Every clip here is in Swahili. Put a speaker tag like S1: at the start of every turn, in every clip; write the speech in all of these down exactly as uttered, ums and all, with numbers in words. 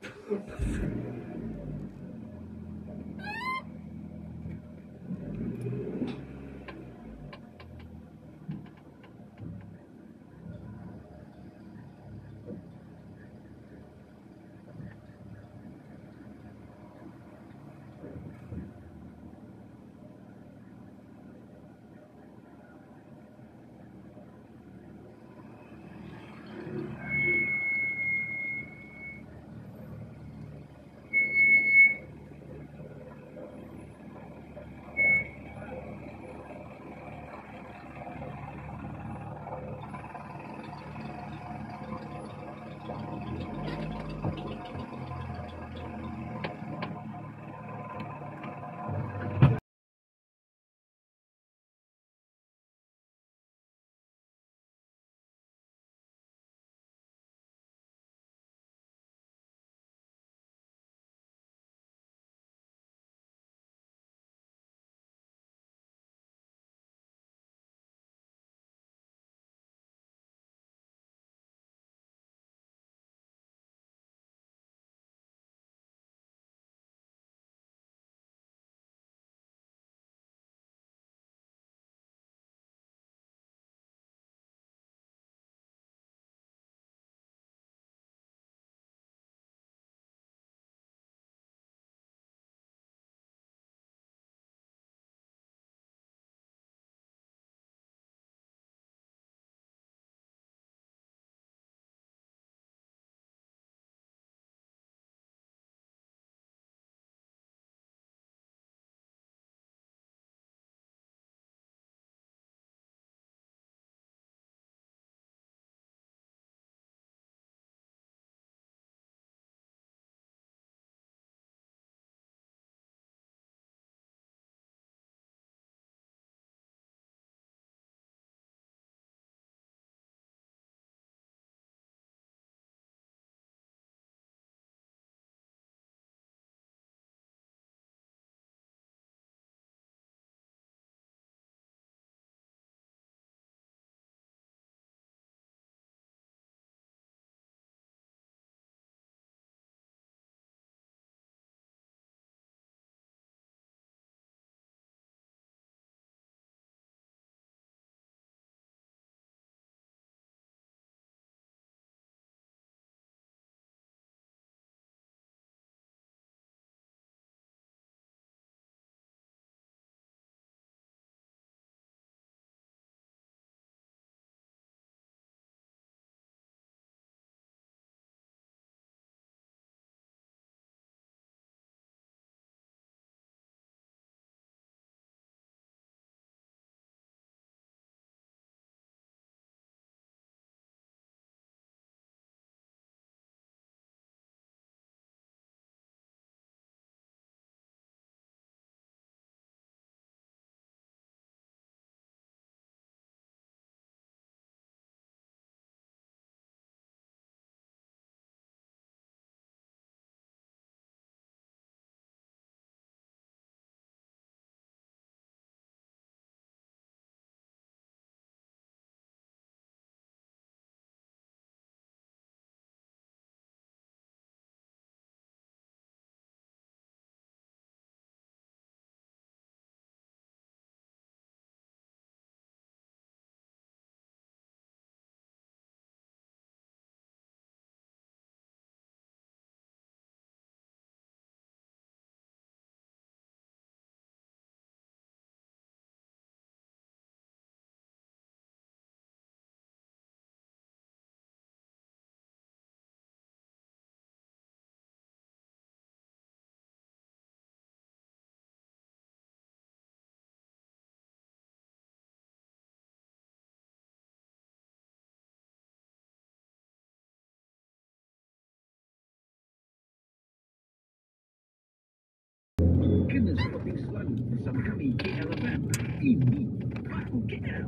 S1: Kena shopping selalu bersama kami K L F M. Ini Baru K L.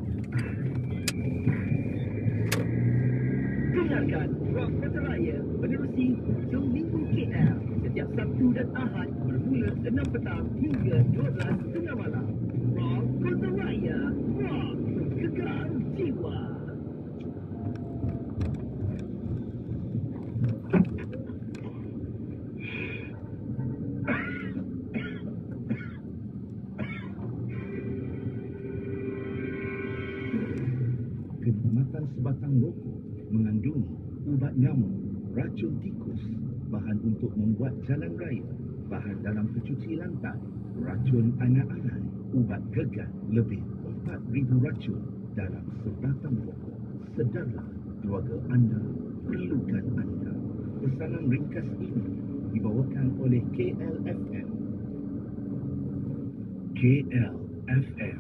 S1: Dengarkan Rock Peteraya menerusi Hujung Minggu K L setiap Sabtu dan Ahad bermula enam petang hingga dua belas tengah malam. Rock Peteraya, rock kekal jiwa.
S2: Perkhidmatan sebatang rokok mengandungi ubat nyamuk, racun tikus, bahan untuk membuat jalan raya, bahan dalam pencuci lantai, racun anak-anak, ubat gegar, lebih empat ribu racun dalam sebatang rokok. Sedarlah, keluarga anda perlukan anda. Pesanan ringkas ini dibawakan oleh K L F M. K L F M.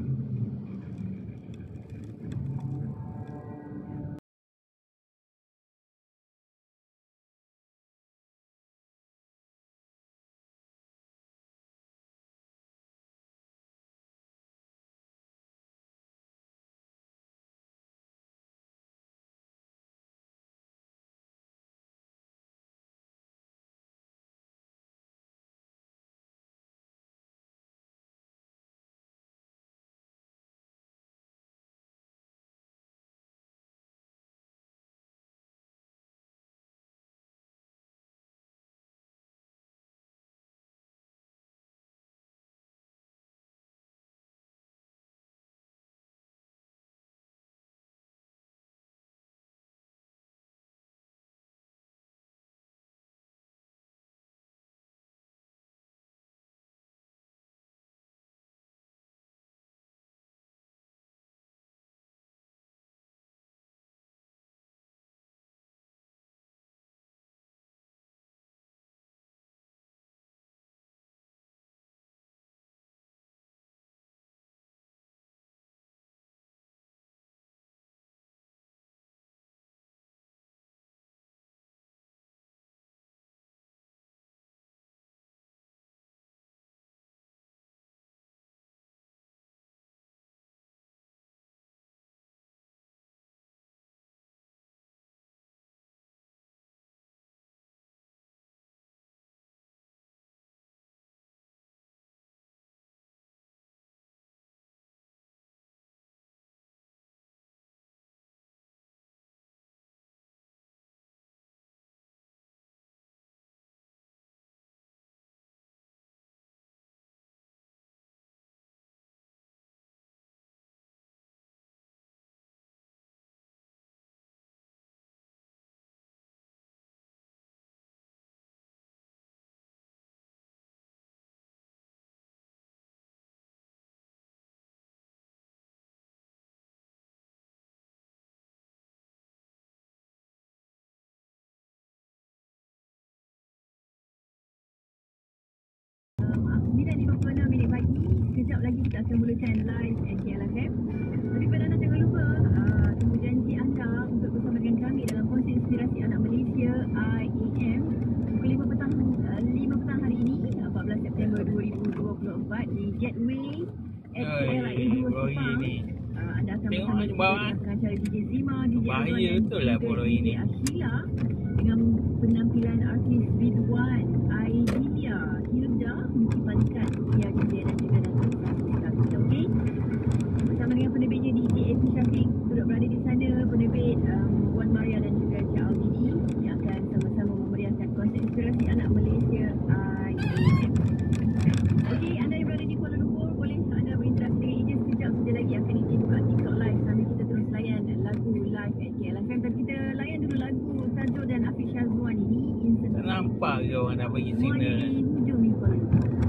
S3: sembilan lima puluh enam minit pagi. Sekejap lagi kita akan mulakan live at K L F M. Tapi pada anda jangan lupa uh, tunggu janji anda untuk bersama dengan kami dalam kongsi inspirasi anak Malaysia I A M pukul lima petang uh, lima petang hari ini empat belas September dua ribu dua puluh empat di Gateway at K L I A dua Sepang. Uh, anda akan
S4: Tengok
S3: bersama
S4: macam bawah.
S3: dengan pengacara D J Zima, D J
S4: Bahaya
S3: Azwan dan
S4: betul lah
S3: juga
S4: polo
S3: D J
S4: ini.
S3: Ashila dengan penampilan artis Ridwan, Aidilia, Hilda, Miki Palikat, Tia Jaya dan juga Datuk Safika kita, okey? Bersama dengan penerbitnya D J A P Syafiq duduk berada di sana, penerbit um, Wan Maria dan juga Cik Aldini yang akan sama-sama memeriahkan konsert inspirasi anak Malaysia I A M. Okey, anda yang berada di Kuala Lumpur, boleh anda berinteraksi dengan Ijaz sekejap saja lagi akan Ijaz buka TikTok live sambil kita terus layan lagu live at K L F M. Tapi kita layan dulu lagu Tajuk dan Afiq Syazwan ini.
S4: Tak nampak ke orang dah bagi
S3: Semua
S4: signal?
S3: di hujung ni Kuala Lumpur.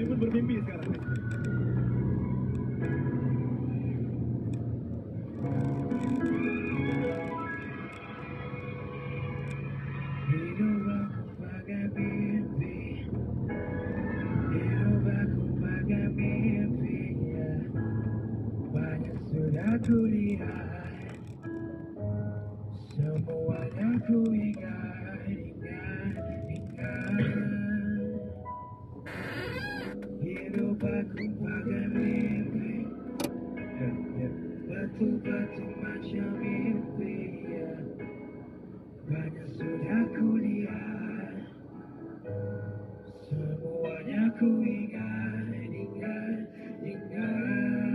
S5: Kami pun bermimpi sekarang. Hidup aku bagai mimpi, hidup aku bagai mimpi, ya. Banyak sudah ku lihat, semuanya ku ingat, ingat, ingat. Hidup aku bagai mimpi, ya, ya. Betul-betul macam mimpi, ya. Banyak sudah ku lihat, semuanya ku ingat, ingat, ingat.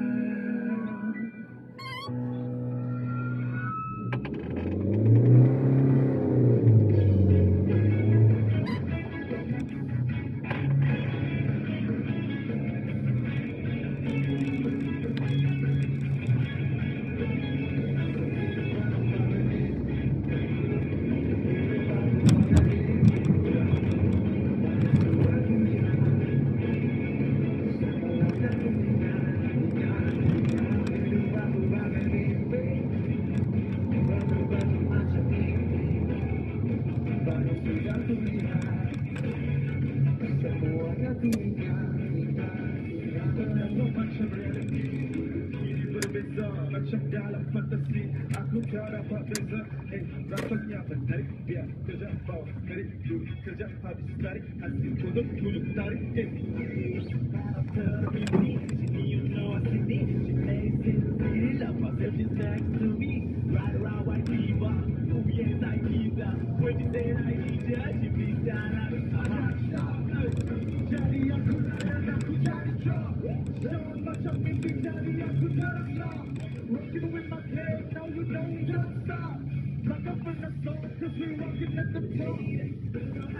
S5: Macam dalam fantasi, aku tak dapat beza. Eh, rasanya menarik, biar kejap bawa tarik dulu, kejap habis tarik, hasil kodok dulu tarik. Eh, harap terbini, sini you know I see me. She plays in the city, love myself just next to me. Ride around white diva, oh yes I need that. When you say I need ya, she beats down out of my heart. Jadi aku sayang, aku jadi job. Jangan macam mimpi, jadi aku terasa. Rocking with my head, now you know you don't stop. Like I'm in the song, cause we're rocking at the top.